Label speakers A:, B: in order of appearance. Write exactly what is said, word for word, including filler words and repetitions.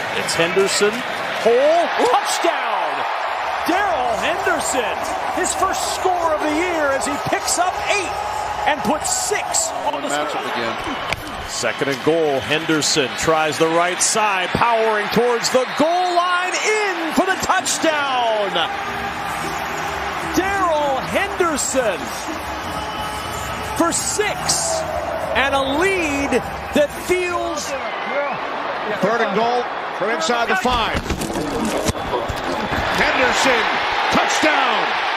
A: It's Henderson, hole, touchdown! Darrell Henderson, his first score of the year as he picks up eight and puts six on the matchup again. Second and goal, Henderson tries the right side, powering towards the goal line, in for the touchdown! Darrell Henderson for six, and a lead that feels...
B: Third and goal from inside the five. Henderson, touchdown!